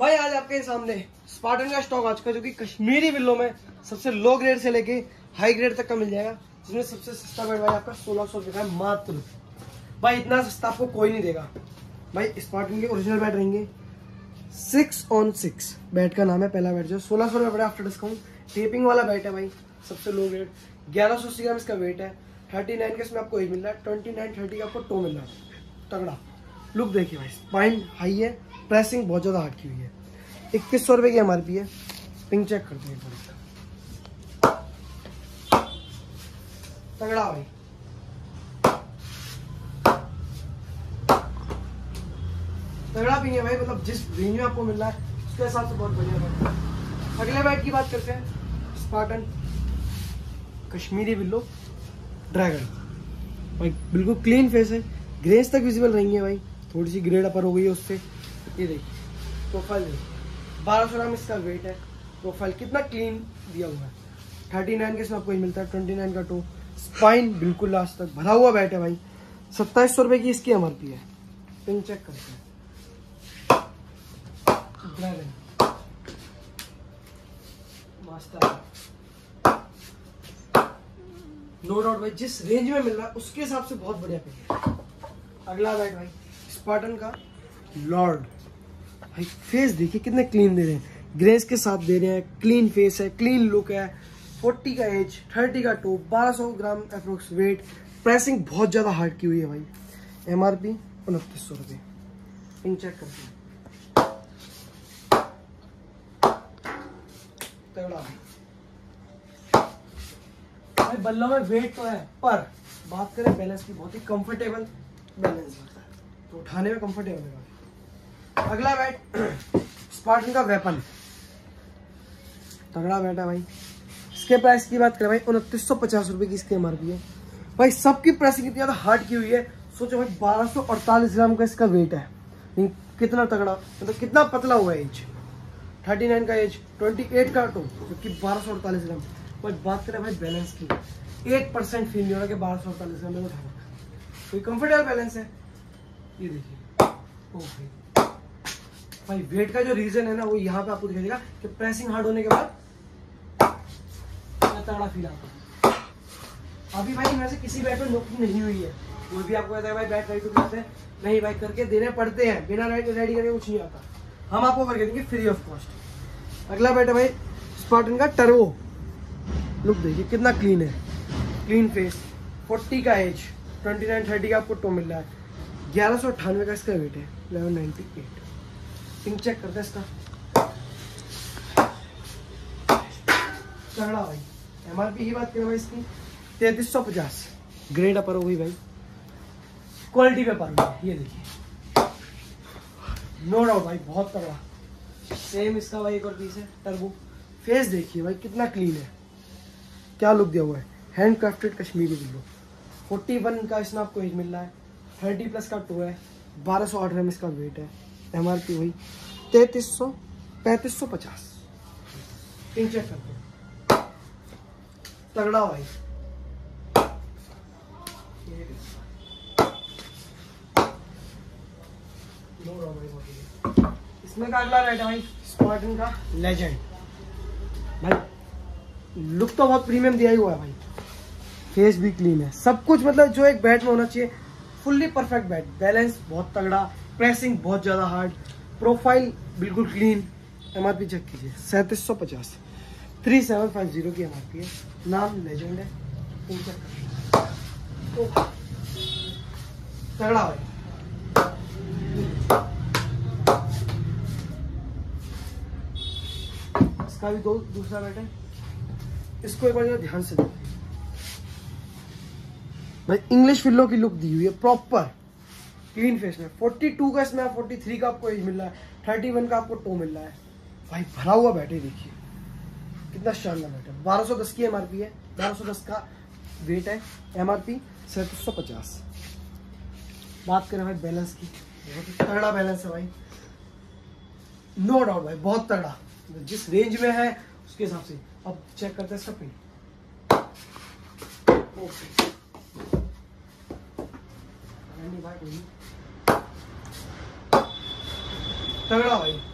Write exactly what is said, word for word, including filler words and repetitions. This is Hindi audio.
भाई आज आपके सामने स्पार्टन का स्टॉक आ चुका है, जो कि कश्मीरी बिल्लो में सबसे लो ग्रेड से लेके हाई ग्रेड तक का मिल जाएगा। जिसमें सबसे सस्ता बेड भाई आपका सोलह सौ रुपये का है मात्र। भाई इतना सस्ता आपको कोई नहीं देगा। भाई स्पार्टन के ओरिजिनल बेड रहेंगे, सिक्स ऑन सिक्स बेड का नाम है। पहला बेड जो सोलह सौ रुपये पड़ा आफ्टर डिस्काउंट। टेपिंग वाला बेड है भाई, सबसे लो ग्रेड। ग्यारह सौ अस्सी ग्राम इसका वेट है। थर्टी नाइन का इसमें आपको एज मिल रहा है। ट्वेंटी नाइन थर्टी का आपको टो मिल रहा है। तगड़ा लुक देखिए भाई, स्पाइन हाई है, प्रेसिंग बहुत ज्यादा हार्ड की हुई है। इक्कीस सौ रुपए की एमआरपी है। पिंक चेक करते हैं तगड़ा भाई। तगड़ा पिंग है भाई, मतलब जिस रेंज में आपको मिल रहा है उसके हिसाब से बहुत बढ़िया है। अगले बैट की बात करते हैं, स्पार्टन कश्मीरी बिल्लो ड्रैगन। भाई बिल्कुल क्लीन फेस है, ग्रेस तक विजिबल रहेंगे भाई। थोड़ी सी ग्रेड अपर हो गई है उससे। ये देखिए प्रोफाइल देखिए, बारह सौ ग्राम इसका वेट है। प्रोफाइल कितना क्लीन दिया हुआ है। थर्टी नाइन के इसमें आपको मिलता है। ट्वेंटी नाइन का टो। स्पाइन बिल्कुल लास्ट तक भरा हुआ बैट है भाई। सत्ताईस सौ रुपए की इसकी एमआरपी है। पिंक चेक करते हैं ड्रैगन मास्टर। नो डाउट भाई, जिस रेंज में मिल रहा है उसके हिसाब से बहुत बढ़िया पिक है। अगला बैट भाई स्पार्टन का लॉर्ड। भाई फेस देखिए कितने क्लीन दे रहे हैं, ग्रेस के साथ दे रहे हैं। क्लीन फेस है, क्लीन लुक है। फोर्टी का एज, थर्टी का टो, बारह सौ ग्राम अप्रोक्स वेट। प्रेसिंग बहुत ज्यादा हार्ड की हुई है भाई। एमआरपी उनतीस सौ रुपये। पिंक चेक करते हैं तगड़ा भाई। भाई बल्लों में वेट तो है, पर बात करें बैलेंस की, बहुत ही कंफर्टेबल बैलेंस होता है, तो उठाने में कंफर्टेबल है। अगला बैट स्पार्टन का वेपन। तगड़ा बैट है भाई। इसके प्राइस की बात करें भाई, उनतीस सौ पचास रुपए की इसकी एमआरपी है। भाई सबकी प्रेसिंग इतनी ज्यादा हार्ड की हुई है। सोचो भाई बारह सौ अड़तालीस ग्राम का इसका वेट है। कितना तगड़ा, मतलब कितना पतला हुआ है। एज थर्टी नाइन का एज, ट्वेंटी एट का टो, जबकि बारह सौ अड़तालीस ग्राम। भाई बात करें भाई बैलेंस की, एक परसेंट फील नहीं हो रहा कि बारह सौ अड़तालीस ग्राम में उठाना। कोई कंफर्टेबल बैलेंस है। ये देखिए ओके भाई, वेट का जो रीजन है ना वो यहाँ पे आपको दिखाई देगा कि प्रेसिंग हार्ड होने के बाद तगड़ा फील आता है। अभी भाई इनमें से किसी बैट में नोकिंग नहीं हुई है। कोई भी आपको कहता है भाई बैट रेडी करते हैं, नहीं भाई करके देने पड़ते हैं। बिना रेडी करके कुछ नहीं आता, हम आपको करके देंगे फ्री ऑफ कॉस्ट। अगला बैट है भाई स्पार्टन का टर्बो। लुक देखिए कितना क्लीन है, क्लीन फेस। फोर्टी का एज, ट्वेंटी नाइन थर्टी का आपको टो मिल रहा है। ग्यारह सौ अट्ठानवे का इसका वेट है। Eleven ninety eight. Ping check करते हैं इसका तगड़ा भाई। एमआरपी की बात करें भाई इसकी तैतीस सौ पचास। ग्रेड अपर हो गई भाई, क्वालिटी पे पर हुई। ये देखिए नो डाउट भाई बहुत तगड़ा। सेम इसका भाई एक और पीस है टर्बो। फेस देखिए भाई कितना क्लीन है, क्या लुक दिया हुआ है। हैंड क्राफ्टेड कश्मीरी बिल्लो। फोर्टी वन का इसमें आपको एज मिल रहा है। थर्टी प्लस का टो है। बारह सौ आठ ग्राम इसका वेट है। एमआरपी हुई तैतीस सौ पैंतीस सौ पचास। पिंक चेक करते हैं तगड़ा भाई। इसमें का अगला बैट है भाई स्पार्टन का लेजेंड। भाई लुक तो बहुत प्रीमियम दिया ही हुआ है भाई। फेस भी क्लीन है, सब कुछ मतलब जो एक बैट में होना चाहिए, फुल्ली परफेक्ट बैट। बैलेंस बहुत तगड़ा, प्रेसिंग बहुत ज्यादा हार्ड, प्रोफाइल बिल्कुल क्लीन। एमआरपी चेक कीजिए सैंतीस सौ पचास। थ्री सेवन फाइव जीरो की एमआरपी है। नाम लेजेंड है। तगड़ा भाई। इसका भी दो दूसरा बैट है, इसको एक बार ध्यान से देखिए भाई। इंग्लिश फिल्लो की लुक दी हुई है, प्रॉपर क्लीन फेस में। फोर्टी टू का इसमें, फोर्टी थ्री का आपको एज मिल रहा है। थर्टी वन का आपको टो मिल रहा है। भाई भरा हुआ बैट है, देखिए कितना शानदार बैट है। बारह सौ दस की एमआरपी है। बारह सौ दस का वेट है। एमआरपी सैंतीस सौ पचास। बात करें भाई बैलेंस की, बहुत ही तगड़ा बैलेंस है भाई। नो डाउट भाई बहुत तगड़ा, जिस रेंज में है उसके हिसाब से। अब चेक करते हैं इसका पिन। ओके तगड़ा भाई।